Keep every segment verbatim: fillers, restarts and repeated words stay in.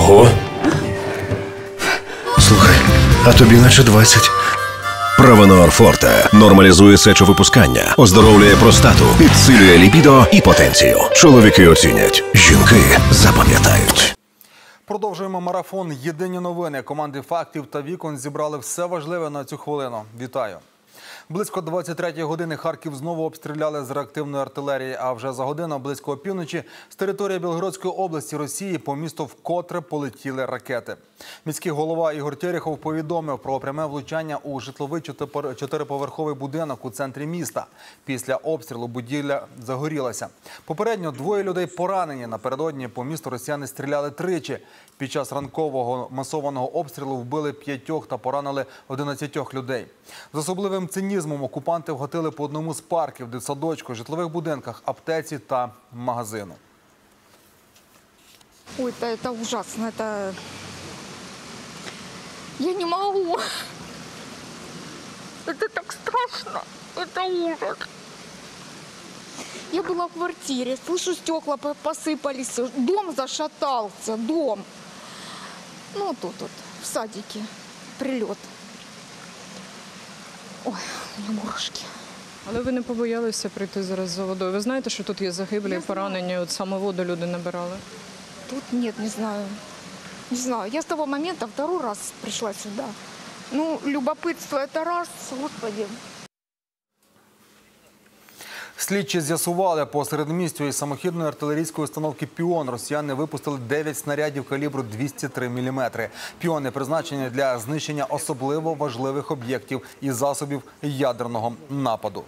Ого. Слухай, а тобі наче двадцять. Провенор Форте нормалізує сечовипускання, оздоровлює простату, підсилює лібідо і потенцію. Чоловіки оцінять, жінки запам'ятають. Продовжуємо марафон «Єдині новини». Команди «Фактів» та «Вікон» зібрали все важливе на цю хвилину. Вітаю! Близько двадцять третьої години Харків знову обстріляли з реактивної артилерії, а вже за годину, близько опівночі, з території Білгородської області Росії по місту вкотре полетіли ракети. Міський голова Ігор Терехов повідомив про пряме влучання у житловий чотириповерховий будинок у центрі міста. Після обстрілу будівля загорілася. Попередньо двоє людей поранені. Напередодні по місту росіяни стріляли тричі. Під час ранкового масованого обстрілу вбили п'ятьох та поранили одинадцятьох людей. З особливим цинізмом окупанти вгатили по одному з парків, дитсадочку, житлових будинках, аптеці та магазину. Ой, это, это ужасно, это... Я не могу. Это так страшно, это ужас. Я была в квартире, слышу, стекла посыпались, дом зашатался, дом. Ну, тут вот, в садике, прилет. Ой, у меня мурашки. Але ви не побоялися прийти зараз за водою? Ви знаєте, що тут є загиблі і поранені? От саме воду люди набирали? Тут нет, не знаю. Не знаю. Я с того момента второй раз пришла сюда. Ну, любопытство это раз, господи. Слідчі з'ясували, по середмістю із самохідної артилерійської установки «Піон» росіяни випустили дев'ять снарядів калібру двісті три міліметри. «Піони» призначені для знищення особливо важливих об'єктів і засобів ядерного нападу.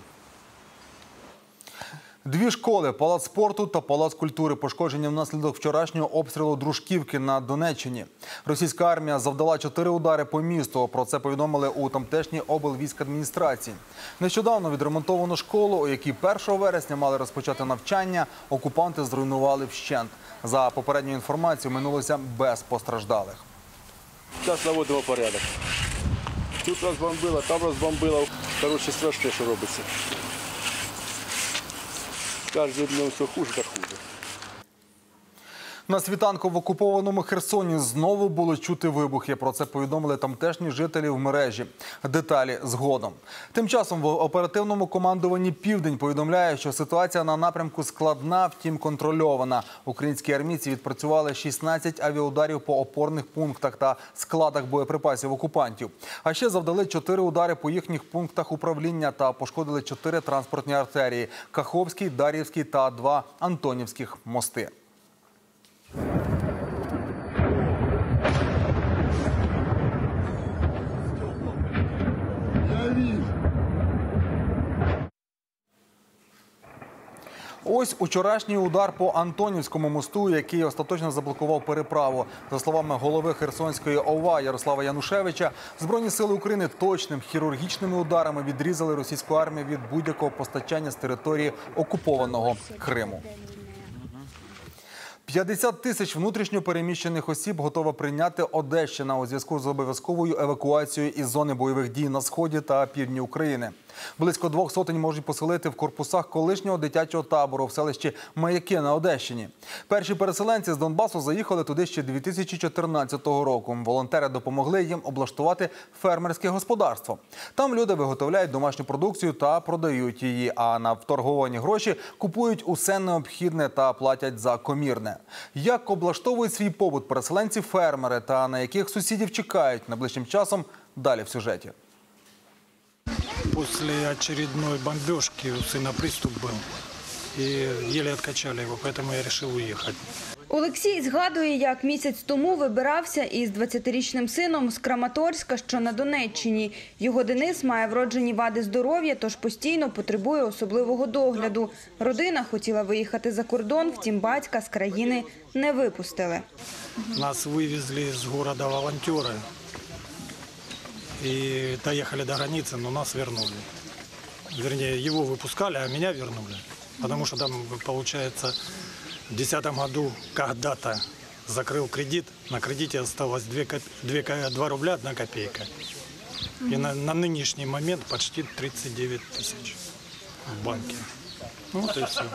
Дві школи – Палац спорту та Палац культури – пошкоджені внаслідок вчорашнього обстрілу Дружківки на Донеччині. Російська армія завдала чотири удари по місту. Про це повідомили у тамтешній облвійськадміністрації. Нещодавно відремонтовану школу, у якій першого вересня мали розпочати навчання, окупанти зруйнували вщент. За попередньою інформацією, минулося без постраждалих. Зараз наводимо порядок. Тут розбомбило, там розбомбило. Коротше, страшне, що робиться. Кожен день все хуже та хуже. На світанку в окупованому Херсоні знову було чути вибухи. Про це повідомили тамтешні жителі в мережі. Деталі згодом. Тим часом в оперативному командуванні «Південь» повідомляє, що ситуація на напрямку складна, втім контрольована. Українські армійці відпрацювали шістнадцять авіаударів по опорних пунктах та складах боєприпасів окупантів. А ще завдали чотири удари по їхніх пунктах управління та пошкодили чотири транспортні артерії – Каховський, Дар'ївський та два Антонівських мости. Ось учорашній удар по Антонівському мосту, який остаточно заблокував переправу. За словами голови Херсонської ОВА Ярослава Янушевича, Збройні сили України точним хірургічними ударами відрізали російську армію від будь-якого постачання з території окупованого Криму. п'ятдесят тисяч внутрішньо переміщених осіб готова прийняти Одещина у зв'язку з обов'язковою евакуацією із зони бойових дій на сході та півдні України. Близько двох сотень можуть поселити в корпусах колишнього дитячого табору в селищі Маяки на Одещині. Перші переселенці з Донбасу заїхали туди ще дві тисячі чотирнадцятого року. Волонтери допомогли їм облаштувати фермерське господарство. Там люди виготовляють домашню продукцію та продають її, а на вторговані гроші купують усе необхідне та платять за комірне. Як облаштовують свій побут переселенці-фермери та на яких сусідів чекають найближчим часом – далі в сюжеті. После очередной бомбежки у сына приступ был, и еле откачали его, поэтому я решил уехать. Олексій згадує, як місяць тому вибирався із двадцятирічним сином з Краматорська, що на Донеччині. Його Денис має вроджені вади здоров'я, тож постійно потребує особливого догляду. Родина хотіла виїхати за кордон, втім батька з країни не випустили. Нас вивезли з міста волонтери і доїхали до границі, але нас вернули. Вернее, его выпускали, а меня вернули, потому что там, получается, в две тысячи десятом году когда-то закрыл кредит, на кредите осталось два рубля одна копейка. И на, на нынешний момент почти тридцать девять тысяч в банке. Ну вот и все.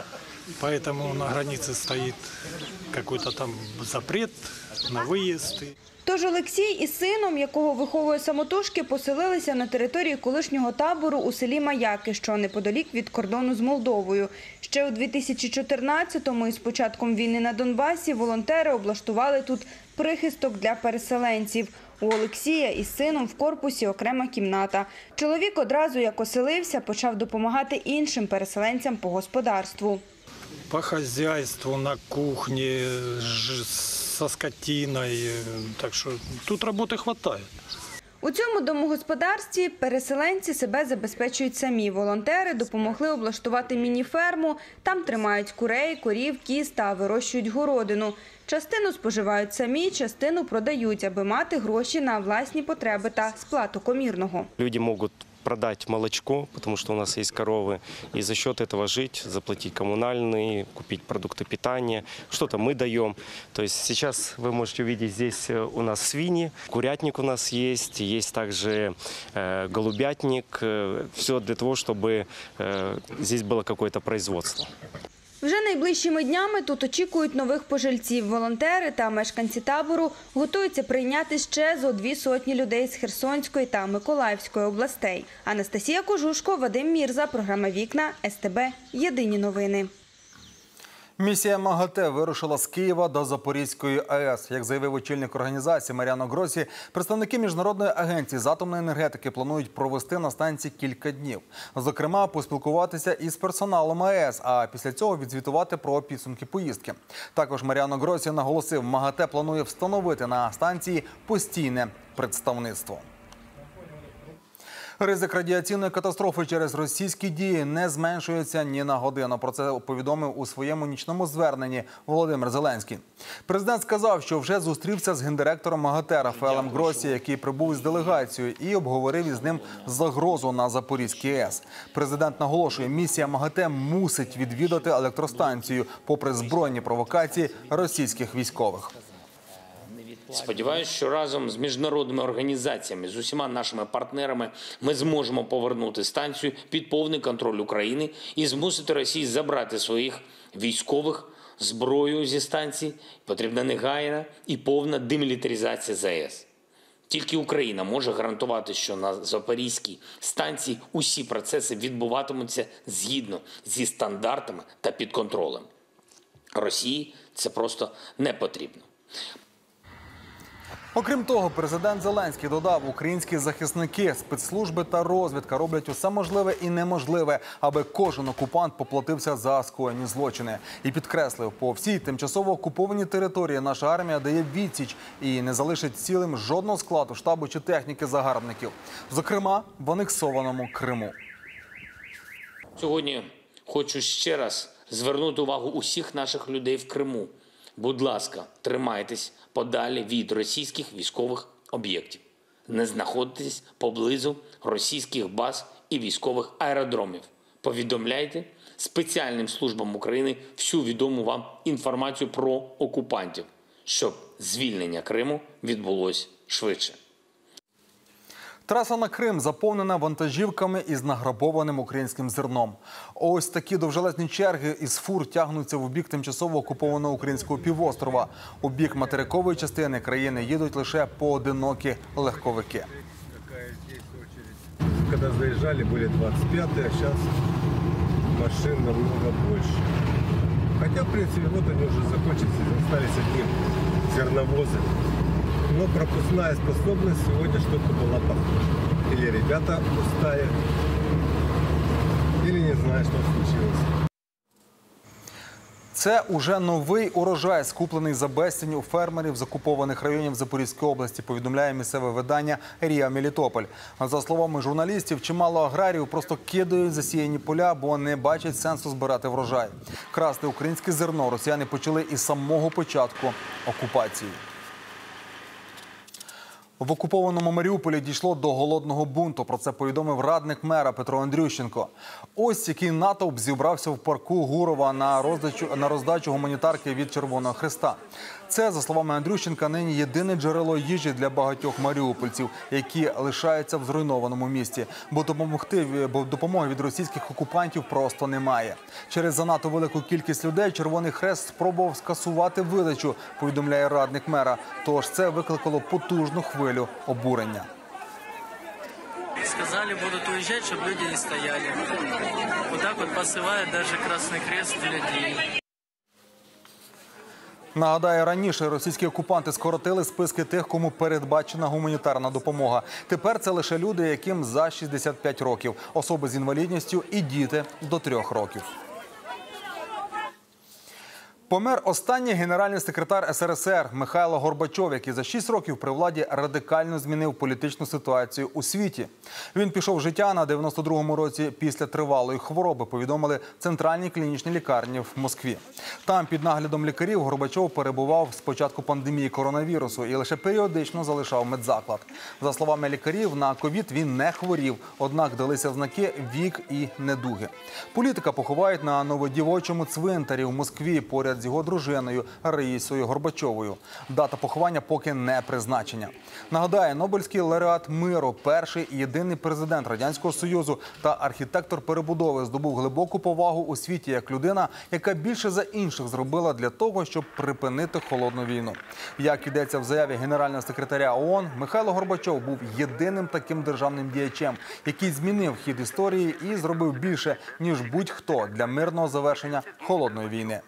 Поэтому на границе стоит какой-то там запрет на выезд. Тож Олексій із сином, якого виховує самотужки, поселилися на території колишнього табору у селі Маяки, що неподалік від кордону з Молдовою. Ще у дві тисячі чотирнадцятому із початком війни на Донбасі волонтери облаштували тут прихисток для переселенців. У Олексія із сином в корпусі окрема кімната. Чоловік одразу, як оселився, почав допомагати іншим переселенцям по господарству. По хозяйству, на кухне, со скотиной. Так что тут работы хватает. У цьому домогосподарстві переселенці себе забезпечують самі. Волонтери допомогли облаштувати міні-ферму. Там тримають курей, корів, кіз та вирощують городину. Частину споживають самі, частину продають, аби мати гроші на власні потреби та сплату комірного. Люди можуть продать молочко, потому что у нас есть коровы, и за счет этого жить, заплатить коммунальные, купить продукты питания, что-то мы даем. То есть сейчас вы можете увидеть, здесь у нас свиньи, курятник у нас есть, есть также э, голубятник, э, все для того, чтобы э, здесь было какое-то производство. Вже найближчими днями тут очікують нових пожильців. Волонтери та мешканці табору готуються прийняти ще зо дві сотні людей з Херсонської та Миколаївської областей. Анастасія Кожушко, Вадим Мірза, програма «Вікна», ес те бе, єдині новини. Місія МАГАТЕ вирушила з Києва до Запорізької АЕС. Як заявив очільник організації Маріано Гросі, представники Міжнародної агенції з атомної енергетики планують провести на станції кілька днів. Зокрема, поспілкуватися із персоналом АЕС, а після цього відзвітувати про підсумки поїздки. Також Маріано Гросі наголосив, МАГАТЕ планує встановити на станції постійне представництво. Ризик радіаційної катастрофи через російські дії не зменшується ні на годину. Про це повідомив у своєму нічному зверненні Володимир Зеленський. Президент сказав, що вже зустрівся з гендиректором МАГАТЕ Рафаелем Гросі, який прибув із делегацією, і обговорив із ним загрозу на Запорізькій АЕС. Президент наголошує, місія МАГАТЕ мусить відвідати електростанцію, попри збройні провокації російських військових. Сподіваюся, що разом з міжнародними організаціями, з усіма нашими партнерами ми зможемо повернути станцію під повний контроль України і змусити Росію забрати своїх військових, зброю зі станції. Потрібна негайна і повна демілітаризація ЗАЕС. Тільки Україна може гарантувати, що на Запорізькій станції усі процеси відбуватимуться згідно зі стандартами та під контролем. Росії це просто не потрібно. Окрім того, президент Зеленський додав, українські захисники, спецслужби та розвідка роблять усе можливе і неможливе, аби кожен окупант поплатився за скоєні злочини. І підкреслив, по всій тимчасово окупованій території наша армія дає відсіч і не залишить цілим жодного складу, штабу чи техніки загарбників. Зокрема, в анексованому Криму. Сьогодні хочу ще раз звернути увагу усіх наших людей в Криму. Будь ласка, тримайтесь подалі від російських військових об'єктів. Не знаходьтесь поблизу російських баз і військових аеродромів. Повідомляйте спеціальним службам України всю відому вам інформацію про окупантів, щоб звільнення Криму відбулось швидше. Траса на Крим заповнена вантажівками із награбованим українським зерном. Ось такі довжелезні черги із фур тягнуться в бік тимчасово окупованого українського півострова. У бік материкової частини країни їдуть лише поодинокі легковики. Коли заїжджали, були двадцять п'яті, а зараз машин намного більше. Хоча, в принципі, от вони вже закінчаться, залишилися одні зерновози. Но пропускная способность сегодня что-то была похожа. Или ребята устали, или не знаю, что случилось. Це уже новий урожай, скуплений за безцінь у фермерів з окупованих районів Запорізької області, повідомляє місцеве видання «Ріа Мелітополь». За словами журналістів, чимало аграріїв просто кидають засіяні поля, бо не бачать сенсу збирати врожай. Красти українське зерно росіяни почали із самого початку окупації. В окупованому Маріуполі дійшло до голодного бунту. Про це повідомив радник мера Петро Андрющенко. Ось який натовп зібрався в парку Гурова на роздачу, на роздачу гуманітарки від Червоного Хреста. Це, за словами Андрющенка, нині єдине джерело їжі для багатьох маріупольців, які лишаються в зруйнованому місті. Бо допомогти, бо допомоги від російських окупантів просто немає. Через занадто велику кількість людей Червоний Хрест спробував скасувати видачу, повідомляє радник мера. Тож це викликало потужну хвилю обурення. Сказали, будут уезжать, чтобы люди не стояли. Вот так вот посылает даже Красный Крест людей. Нагадаю, раніше російські окупанти скоротили списки тих, кому передбачена гуманітарна допомога. Тепер це лише люди, яким за шістдесят п'ять років, особи з інвалідністю і діти до трьох років. Помер останній генеральний секретар ес ер ес ер Михайло Горбачов, який за шість років при владі радикально змінив політичну ситуацію у світі. Він пішов з життя на дев'яносто другому році після тривалої хвороби, повідомили в центральній клінічній лікарні в Москві. Там під наглядом лікарів Горбачов перебував з початку пандемії коронавірусу і лише періодично залишав медзаклад. За словами лікарів, на ковід він не хворів, однак далися знаки вік і недуги. Політика поховають на Новодівочому цвинтарі в Москві поряд з його дружиною Раїсою Горбачовою. Дата поховання поки не призначена. Нагадаю, Нобелівський лауреат миру, перший і єдиний президент Радянського Союзу та архітектор перебудови здобув глибоку повагу у світі як людина, яка більше за інших зробила для того, щоб припинити холодну війну. Як йдеться в заяві генерального секретаря ООН, Михайло Горбачов був єдиним таким державним діячем, який змінив хід історії і зробив більше, ніж будь-хто для мирного завершення холодної війни.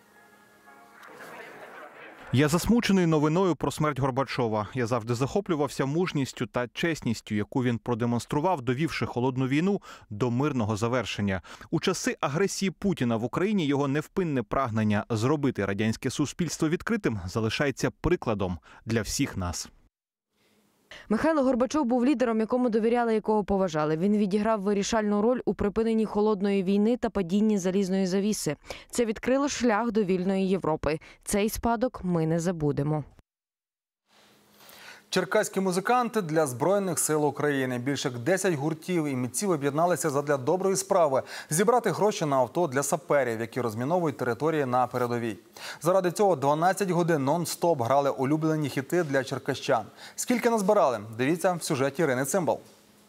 Я засмучений новиною про смерть Горбачова. Я завжди захоплювався мужністю та чесністю, яку він продемонстрував, довівши холодну війну до мирного завершення. У часи агресії Путіна в Україні його невпинне прагнення зробити радянське суспільство відкритим залишається прикладом для всіх нас. Михайло Горбачов був лідером, якому довіряли, якого поважали. Він відіграв вирішальну роль у припиненні холодної війни та падінні залізної завіси. Це відкрило шлях до вільної Європи. Цей спадок ми не забудемо. Черкаські музиканти для Збройних сил України. Більше як десять гуртів і митців об'єдналися задля доброї справи – зібрати гроші на авто для саперів, які розміновують території на передовій. Заради цього дванадцять годин нон-стоп грали улюблені хіти для черкащан. Скільки назбирали? Дивіться в сюжеті Ірини Цимбал.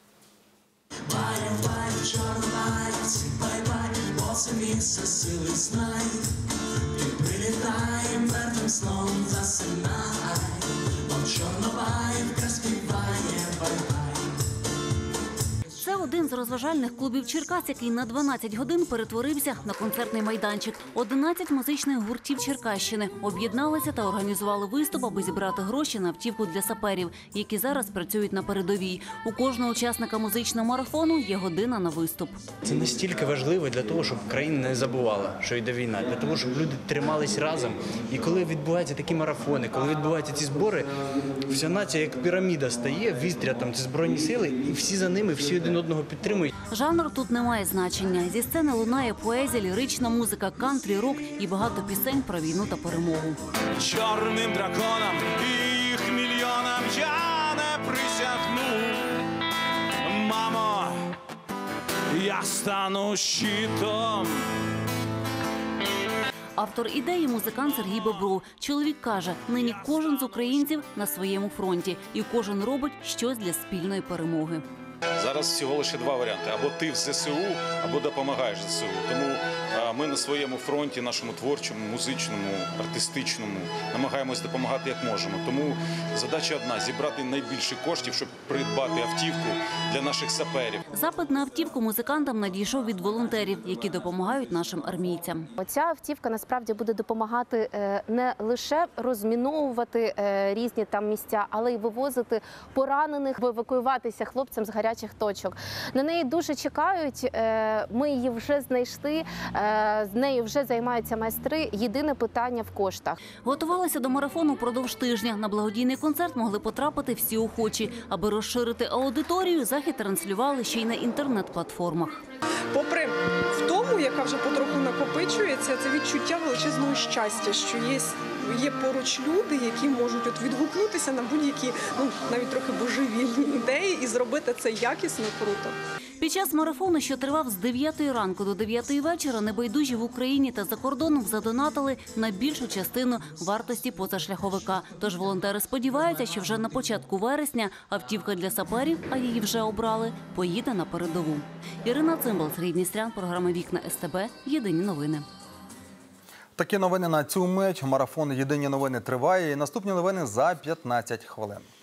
Це один з розважальних клубів Черкас, який на дванадцять годин перетворився на концертний майданчик. одинадцять музичних гуртів Черкащини об'єдналися та організували виступ, аби зібрати гроші на автівку для саперів, які зараз працюють на передовій. У кожного учасника музичного марафону є година на виступ. Це настільки важливо для того, щоб країна не забувала, що йде війна, для того, щоб люди тримались разом. І коли відбуваються такі марафони, коли відбуваються ці збори, вся нація як піраміда стає, вістря там ці збройні сили, і всі за ними, всі один одного підтримують. Жанр тут не має значення. Зі сцени лунає поезія, лірична музика, кантрі, рок і багато пісень про війну та перемогу. Чорним драконам і їх мільйонам я не присягну. Мамо, я стану щитом. Автор ідеї – музикант Сергій Бобров. Чоловік каже, нині кожен з українців на своєму фронті. І кожен робить щось для спільної перемоги. Зараз всього лише два варіанти. Або ти в зе се у, або допомагаєш зе се у. Тому ми на своєму фронті, нашому творчому, музичному, артистичному, намагаємось допомагати як можемо. Тому задача одна – зібрати найбільше коштів, щоб придбати автівку для наших саперів. Запит на автівку музикантам надійшов від волонтерів, які допомагають нашим армійцям. Ця автівка насправді буде допомагати не лише розміновувати різні там місця, але й вивозити поранених, евакуюватися хлопцям з гарячих точок. На неї дуже чекають, ми її вже знайшли, з нею вже займаються майстри. Єдине питання в коштах. Готувалися до марафону впродовж тижня. На благодійний концерт могли потрапити всі охочі. Аби розширити аудиторію, захід транслювали ще й на інтернет-платформах. Попри втому, яка вже потроху накопичується, це відчуття величезного щастя, що є є поруч люди, які можуть от відгукнутися на будь-які, ну, навіть трохи божевільні ідеї і зробити це якісно, круто. Під час марафону, що тривав з дев'ятої ранку до дев'ятої вечора, небайдужі в Україні та за кордоном задонатили на більшу частину вартості позашляховика. Тож волонтери сподіваються, що вже на початку вересня автівка для саперів, а її вже обрали, поїде на передову. Ірина Цимбал, Сергій Дністрян, програма «Вікна СТБ». Єдині новини. Такі новини на цю мить. Марафон «Єдині новини» триває. І наступні новини за п'ятнадцять хвилин.